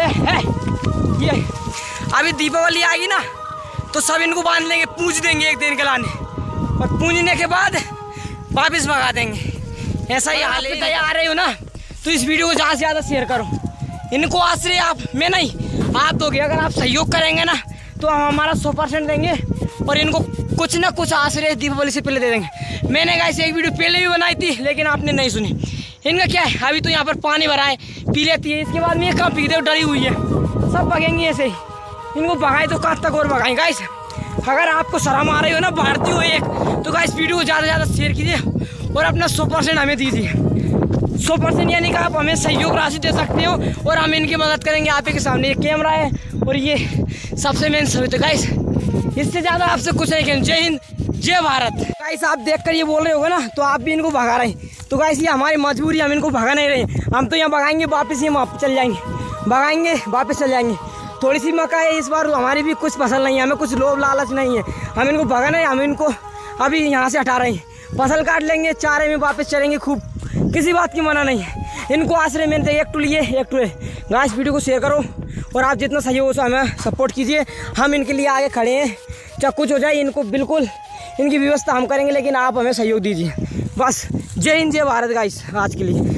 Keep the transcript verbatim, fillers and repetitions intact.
ये है ये अभी दीपावली आएगी ना तो सब इनको बांध लेंगे, पूज देंगे एक दिन के लाने, और पूजने के बाद वापस भगा देंगे। ऐसा ही हाल है। आ रहे हो ना तो इस वीडियो को ज़्यादा से ज़्यादा शेयर करो। इनको आश्रय आप, मैं नहीं आप दोगे। अगर आप सहयोग करेंगे ना तो हम हमारा सौ परसेंट देंगे और इनको कुछ ना कुछ आश्रय दीपावली से पहले दे देंगे। मैंने गाइस एक वीडियो पहले भी बनाई थी लेकिन आपने नहीं सुनी। इनका क्या है, अभी तो यहाँ पर पानी भरा है, पी लेती है, इसके बाद में ये कहाँ पीते डरी हुई है, सब भगेंगे ऐसे ही। इनको भगाए तो कहाँ तक और भगाएं। गाइस अगर आपको शर्म आ रही हो ना भारती हो एक, तो गाइस वीडियो को ज़्यादा से ज़्यादा शेयर कीजिए और अपना सौ परसेंट हमें दीजिए। सौ परसेंट यानी कि आप हमें सहयोग राशि दे सकते हो और हम इनकी मदद करेंगे। आप के सामने ये कैमरा है और ये सबसे मेन सबूत है गाइस, इससे ज़्यादा आपसे कुछ नहीं कहें। जय हिंद, जय भारत। गाइस आप देखकर ये बोल रहे होगे ना तो आप भी इनको भगा रहे हैं, तो गाइस ये हमारी मजबूरी, हम इनको भगा नहीं रहे। हम तो यहाँ भगाएंगे वापस ही हम चल जाएंगे, भगाएंगे वापस चल जाएंगे। थोड़ी सी मक्का है इस बार, हमारी भी कुछ फसल नहीं है, हमें कुछ लोभ लालच नहीं है, हम इनको भगा नहीं, हम इनको अभी यहाँ से हटा रहे हैं। फसल काट लेंगे, चारे में वापस चलेंगे खूब, किसी बात की मना नहीं है। इनको आश्रय मिलते एक टू लिए एक टू है। गाइस वीडियो को शेयर करो और आप जितना सहयोग हो सो हमें सपोर्ट कीजिए। हम इनके लिए आगे खड़े हैं, चाहे कुछ हो जाए इनको बिल्कुल इनकी व्यवस्था हम करेंगे, लेकिन आप हमें सहयोग दीजिए बस। जय हिंद, जय भारत गाइस आज के लिए।